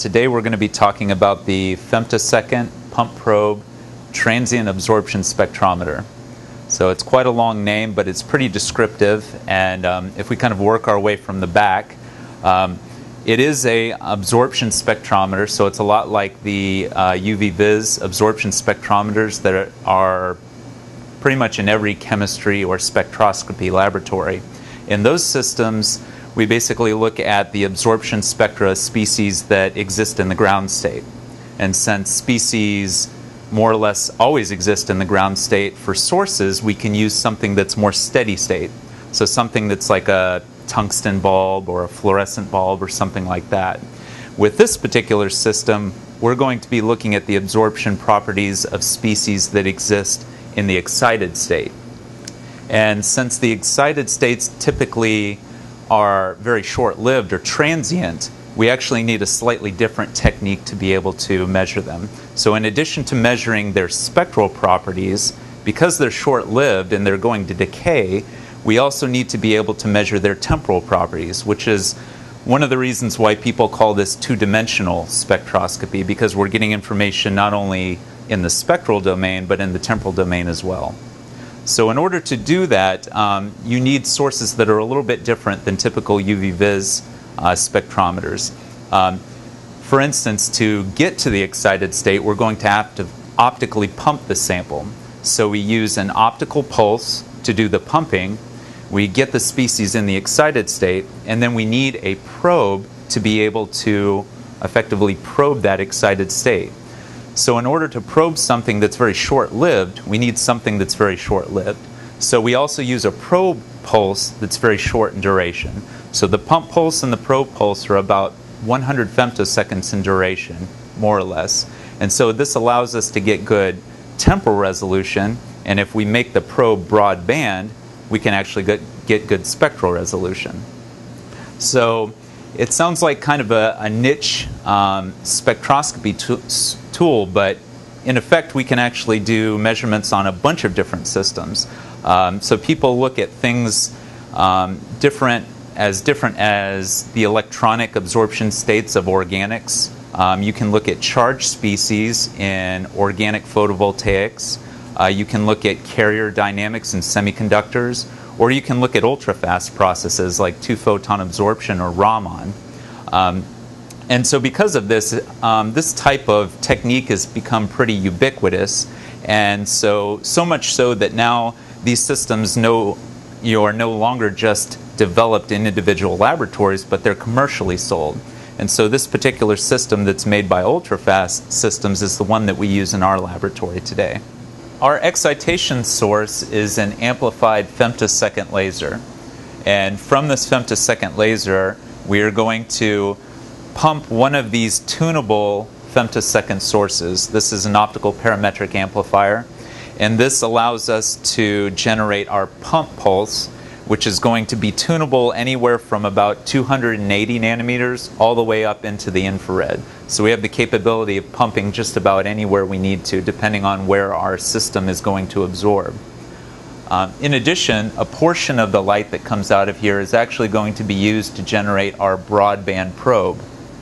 Today we're going to be talking about the Femtosecond Pump Probe Transient Absorption Spectrometer. So it's quite a long name, but it's pretty descriptive, and if we kind of work our way from the back, it is a absorption spectrometer, so it's a lot like the UV-Vis absorption spectrometers that are pretty much in every chemistry or spectroscopy laboratory. In those systems, we basically look at the absorption spectra of species that exist in the ground state. And since species more or less always exist in the ground state, for sources we can use something that's more steady state. So something that's like a tungsten bulb or a fluorescent bulb or something like that. With this particular system, we're going to be looking at the absorption properties of species that exist in the excited state. And since the excited states typically are very short-lived or transient, we actually need a slightly different technique to be able to measure them. So in addition to measuring their spectral properties, because they're short-lived and they're going to decay, we also need to be able to measure their temporal properties, which is one of the reasons why people call this two-dimensional spectroscopy, because we're getting information not only in the spectral domain, but in the temporal domain as well. So in order to do that, you need sources that are a little bit different than typical UV-Vis spectrometers. For instance, to get to the excited state, we're going to have to optically pump the sample. So we use an optical pulse to do the pumping. We get the species in the excited state, and then we need a probe to be able to effectively probe that excited state. So in order to probe something that's very short-lived, we need something that's very short-lived. So we also use a probe pulse that's very short in duration. So the pump pulse and the probe pulse are about 100 femtoseconds in duration, more or less. And so this allows us to get good temporal resolution, and if we make the probe broadband, we can actually get good spectral resolution. So it sounds like kind of a niche spectroscopy tool, but in effect we can actually do measurements on a bunch of different systems. So people look at things different as the electronic absorption states of organics. You can look at charged species in organic photovoltaics. You can look at carrier dynamics in semiconductors, or you can look at ultra-fast processes like two-photon absorption or Raman. And so because of this, this type of technique has become pretty ubiquitous, and so much so that now these systems are no longer just developed in individual laboratories, but they're commercially sold. And so this particular system that's made by ultra-fast systems is the one that we use in our laboratory today. Our excitation source is an amplified femtosecond laser. And from this femtosecond laser, we are going to pump one of these tunable femtosecond sources. This is an optical parametric amplifier. And this allows us to generate our pump pulse, which is going to be tunable anywhere from about 280 nanometers all the way up into the infrared. So we have the capability of pumping just about anywhere we need to, depending on where our system is going to absorb. In addition, a portion of the light that comes out of here is actually going to be used to generate our broadband probe.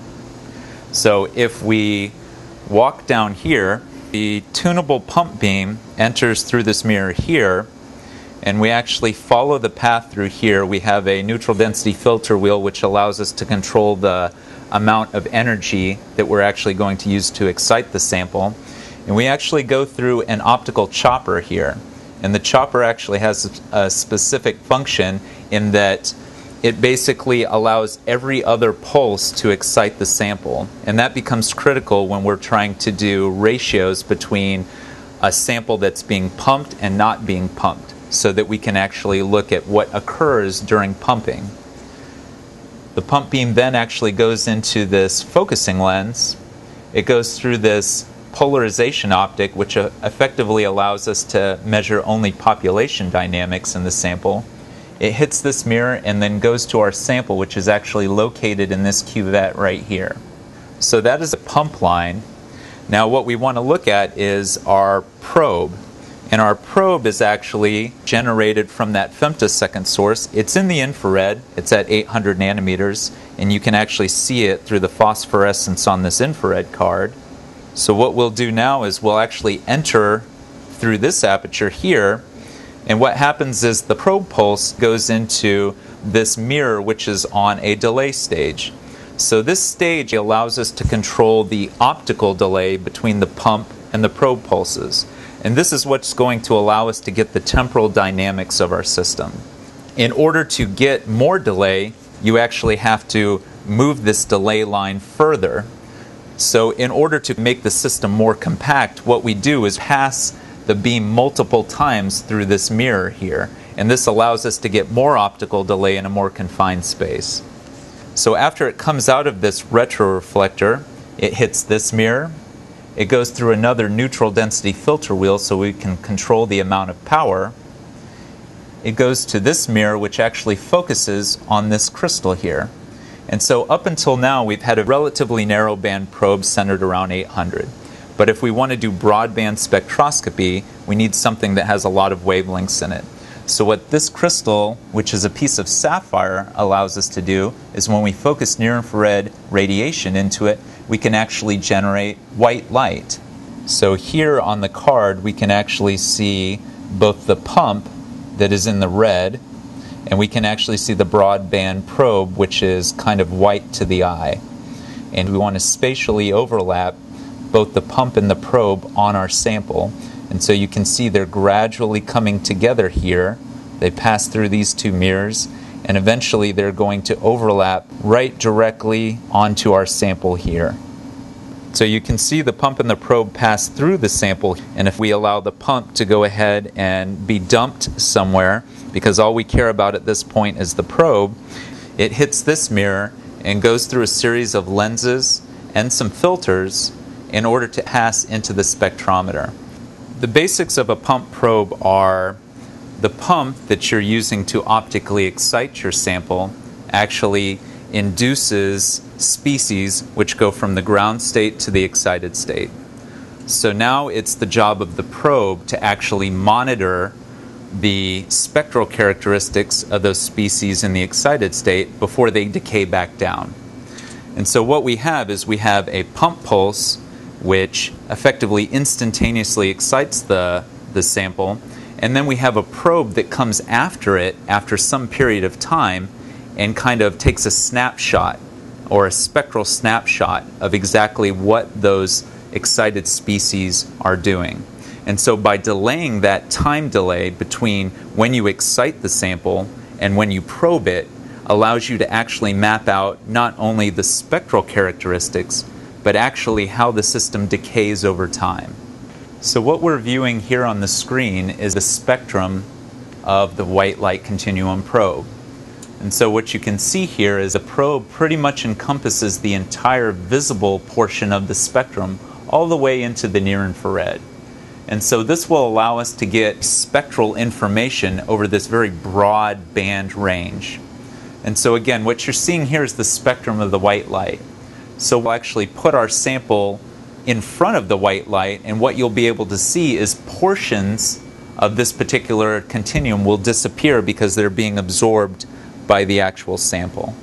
So if we walk down here, the tunable pump beam enters through this mirror here, and we actually follow the path through here. We have a neutral density filter wheel which allows us to control the amount of energy that we're actually going to use to excite the sample. And we actually go through an optical chopper here. And the chopper actually has a specific function in that it basically allows every other pulse to excite the sample. And that becomes critical when we're trying to do ratios between a sample that's being pumped and not being pumped, so that we can actually look at what occurs during pumping. The pump beam then actually goes into this focusing lens. It goes through this polarization optic, which effectively allows us to measure only population dynamics in the sample. It hits this mirror and then goes to our sample, which is actually located in this cuvette right here. So that is a pump line. Now what we want to look at is our probe. And our probe is actually generated from that femtosecond source. It's in the infrared. It's at 800 nanometers, and you can actually see it through the phosphorescence on this infrared card. So what we'll do now is we'll actually enter through this aperture here, and what happens is the probe pulse goes into this mirror, which is on a delay stage. So this stage allows us to control the optical delay between the pump and the probe pulses. And this is what's going to allow us to get the temporal dynamics of our system. In order to get more delay, you actually have to move this delay line further. So in order to make the system more compact, what we do is pass the beam multiple times through this mirror here. And this allows us to get more optical delay in a more confined space. So after it comes out of this retroreflector, it hits this mirror. It goes through another neutral density filter wheel so we can control the amount of power. It goes to this mirror, which actually focuses on this crystal here. And so up until now, we've had a relatively narrow band probe centered around 800. But if we want to do broadband spectroscopy, we need something that has a lot of wavelengths in it. So what this crystal, which is a piece of sapphire, allows us to do is when we focus near-infrared radiation into it, we can actually generate white light. So here on the card, we can actually see both the pump that is in the red, and we can actually see the broadband probe, which is kind of white to the eye. And we want to spatially overlap both the pump and the probe on our sample. And so you can see they're gradually coming together here. They pass through these two mirrors, and eventually they're going to overlap right directly onto our sample here. So you can see the pump and the probe pass through the sample, and if we allow the pump to go ahead and be dumped somewhere, because all we care about at this point is the probe, it hits this mirror and goes through a series of lenses and some filters in order to pass into the spectrometer. The basics of a pump probe are the pump that you're using to optically excite your sample actually induces species which go from the ground state to the excited state. So now it's the job of the probe to actually monitor the spectral characteristics of those species in the excited state before they decay back down. And so what we have is we have a pump pulse which effectively instantaneously excites the sample, and then we have a probe that comes after it after some period of time and kind of takes a snapshot or a spectral snapshot of exactly what those excited species are doing. And so by delaying that time delay between when you excite the sample and when you probe it allows you to actually map out not only the spectral characteristics but actually how the system decays over time. So what we're viewing here on the screen is the spectrum of the white light continuum probe. And so what you can see here is a probe pretty much encompasses the entire visible portion of the spectrum all the way into the near infrared. And so this will allow us to get spectral information over this very broad band range. And so again, what you're seeing here is the spectrum of the white light. So we'll actually put our sample in front of the white light, and what you'll be able to see is portions of this particular continuum will disappear because they're being absorbed by the actual sample.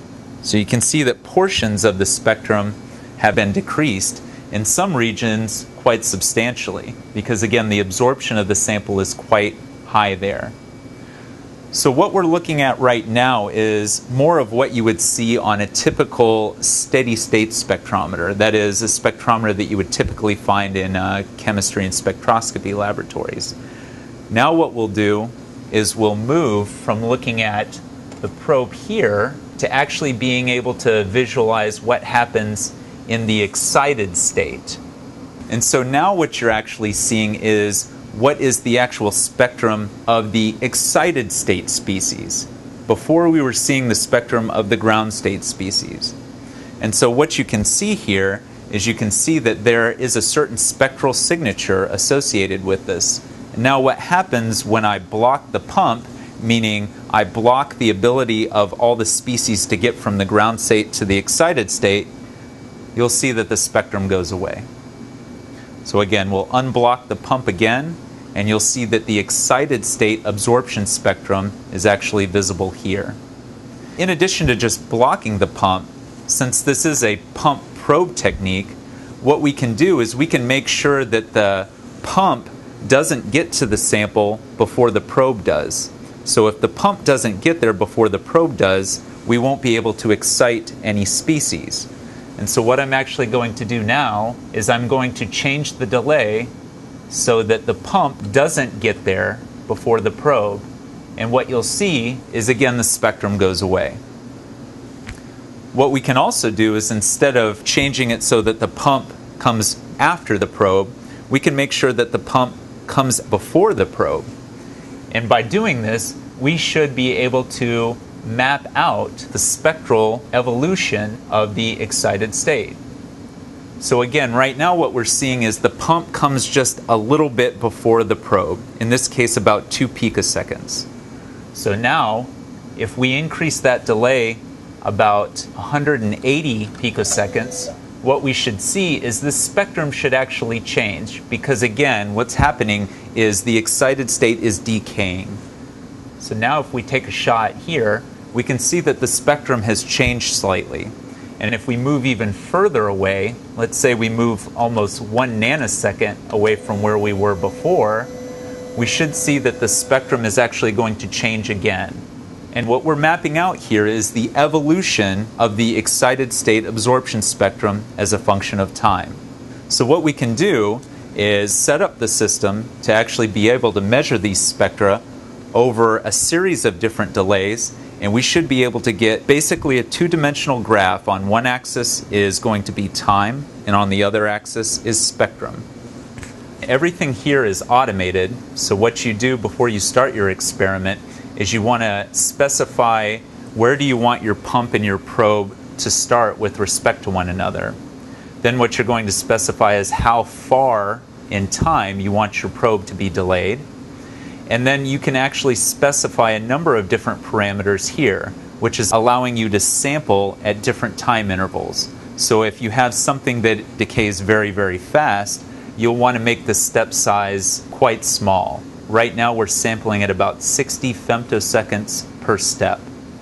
So you can see that portions of the spectrum have been decreased, in some regions quite substantially, because again the absorption of the sample is quite high there. So what we're looking at right now is more of what you would see on a typical steady-state spectrometer. That is, a spectrometer that you would typically find in chemistry and spectroscopy laboratories. Now what we'll do is we'll move from looking at the probe here to actually being able to visualize what happens in the excited state. And so now what you're actually seeing is what is the actual spectrum of the excited state species. Before we were seeing the spectrum of the ground state species. And so what you can see here is you can see that there is a certain spectral signature associated with this. And now what happens when I block the pump, meaning I block the ability of all the species to get from the ground state to the excited state, you'll see that the spectrum goes away. So again, we'll unblock the pump again, and you'll see that the excited state absorption spectrum is actually visible here. In addition to just blocking the pump, since this is a pump probe technique, what we can do is we can make sure that the pump doesn't get to the sample before the probe does. So if the pump doesn't get there before the probe does, we won't be able to excite any species. And so what I'm actually going to do now is I'm going to change the delay so that the pump doesn't get there before the probe. And what you'll see is, again, the spectrum goes away. What we can also do is, instead of changing it so that the pump comes after the probe, we can make sure that the pump comes before the probe. And by doing this, we should be able to map out the spectral evolution of the excited state. So again, right now what we're seeing is the pump comes just a little bit before the probe, in this case about 2 picoseconds. So now, if we increase that delay about 180 picoseconds, what we should see is this spectrum should actually change, because again, what's happening is the excited state is decaying. So now if we take a shot here, we can see that the spectrum has changed slightly. And if we move even further away, let's say we move almost 1 nanosecond away from where we were before, we should see that the spectrum is actually going to change again. And what we're mapping out here is the evolution of the excited state absorption spectrum as a function of time. So what we can do is set up the system to actually be able to measure these spectra over a series of different delays, and we should be able to get basically a two-dimensional graph. On one axis is going to be time, and on the other axis is spectrum. Everything here is automated, so what you do before you start your experiment is you want to specify where do you want your pump and your probe to start with respect to one another. Then what you're going to specify is how far in time you want your probe to be delayed. And then you can actually specify a number of different parameters here, which is allowing you to sample at different time intervals. So if you have something that decays very, very fast, you'll want to make the step size quite small. Right now we're sampling at about 60 femtoseconds per step.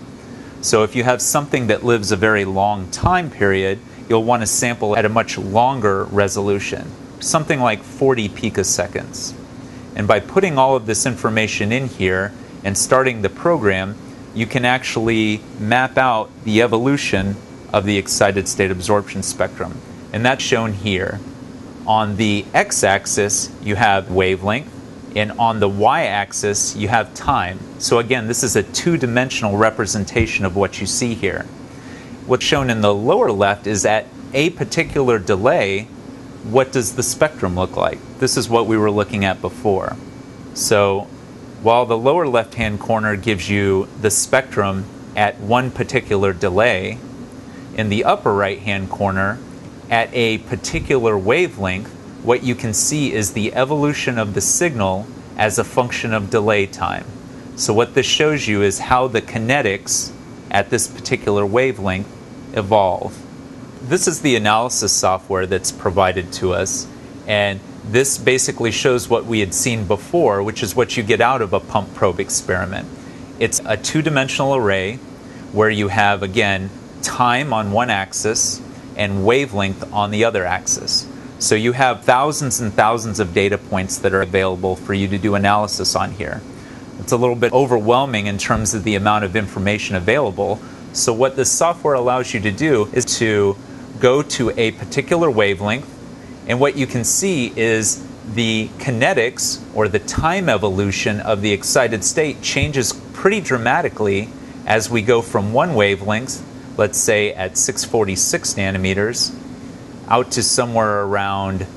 So if you have something that lives a very long time period, you'll want to sample at a much longer resolution, something like 40 picoseconds. And by putting all of this information in here and starting the program, you can actually map out the evolution of the excited state absorption spectrum. And that's shown here. On the x-axis, you have wavelength, and on the y-axis, you have time. So again, this is a two-dimensional representation of what you see here. What's shown in the lower left is at a particular delay, what does the spectrum look like? This is what we were looking at before. So while the lower left-hand corner gives you the spectrum at one particular delay, in the upper right-hand corner, at a particular wavelength, what you can see is the evolution of the signal as a function of delay time. So what this shows you is how the kinetics at this particular wavelength evolve. This is the analysis software that's provided to us, and this basically shows what we had seen before, which is what you get out of a pump probe experiment. It's a two-dimensional array where you have, again, time on one axis and wavelength on the other axis. So you have thousands and thousands of data points that are available for you to do analysis on here. It's a little bit overwhelming in terms of the amount of information available. So what this software allows you to do is to go to a particular wavelength, and what you can see is the kinetics, or the time evolution of the excited state, changes pretty dramatically as we go from one wavelength, let's say at 646 nanometers, out to somewhere around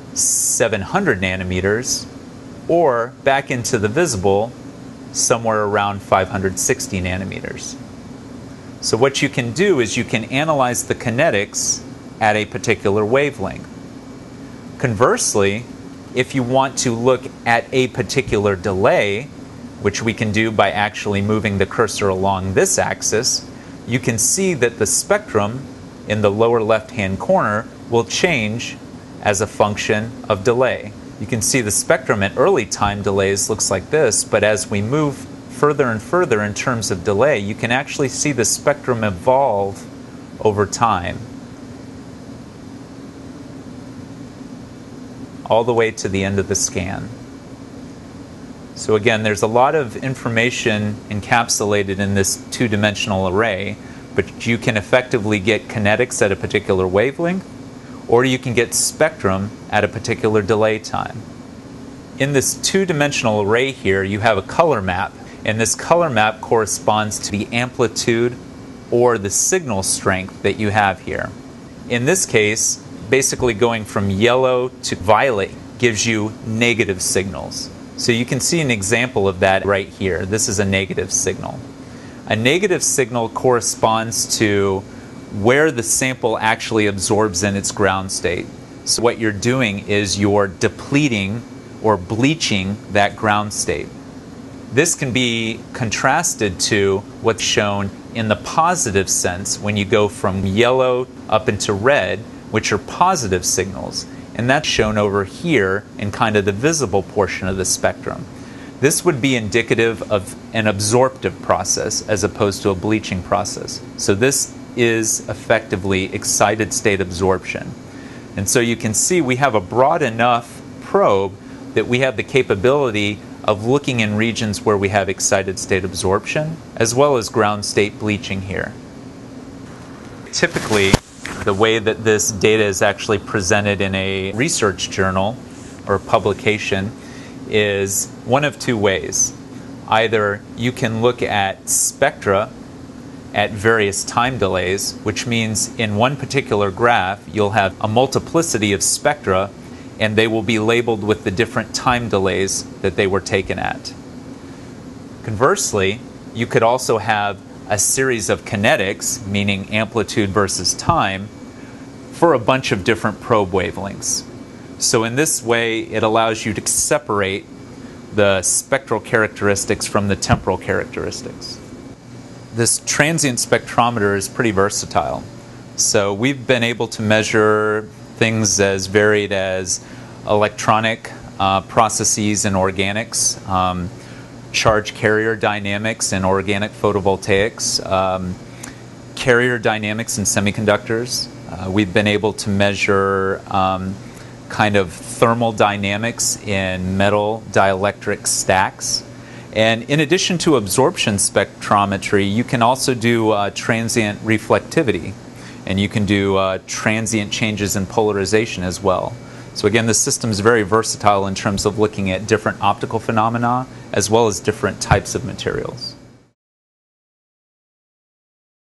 700 nanometers, or back into the visible somewhere around 560 nanometers. So what you can do is you can analyze the kinetics at a particular wavelength. Conversely, if you want to look at a particular delay, which we can do by actually moving the cursor along this axis, you can see that the spectrum in the lower left-hand corner will change as a function of delay. You can see the spectrum at early time delays looks like this, but as we move further and further in terms of delay, you can actually see the spectrum evolve over time, all the way to the end of the scan. So again, there's a lot of information encapsulated in this two-dimensional array, but you can effectively get kinetics at a particular wavelength, or you can get spectrum at a particular delay time. In this two-dimensional array here, you have a color map, and this color map corresponds to the amplitude or the signal strength that you have here. In this case, basically going from yellow to violet gives you negative signals. So you can see an example of that right here. This is a negative signal. A negative signal corresponds to where the sample actually absorbs in its ground state. So what you're doing is you're depleting or bleaching that ground state. This can be contrasted to what's shown in the positive sense when you go from yellow up into red, which are positive signals. And that's shown over here in kind of the visible portion of the spectrum. This would be indicative of an absorptive process as opposed to a bleaching process. So this is effectively excited state absorption. And so you can see we have a broad enough probe that we have the capability of looking in regions where we have excited state absorption as well as ground state bleaching here. Typically, the way that this data is actually presented in a research journal or publication is one of two ways. Either you can look at spectra at various time delays, which means in one particular graph you'll have a multiplicity of spectra and they will be labeled with the different time delays that they were taken at. Conversely, you could also have a series of kinetics, meaning amplitude versus time, for a bunch of different probe wavelengths. So in this way, it allows you to separate the spectral characteristics from the temporal characteristics. This transient spectrometer is pretty versatile. So we've been able to measure things as varied as electronic processes in organics, charge carrier dynamics in organic photovoltaics, carrier dynamics in semiconductors. We've been able to measure kind of thermal dynamics in metal dielectric stacks. And in addition to absorption spectrometry, you can also do transient reflectivity. And you can do transient changes in polarization as well. So again, the system is very versatile in terms of looking at different optical phenomena as well as different types of materials.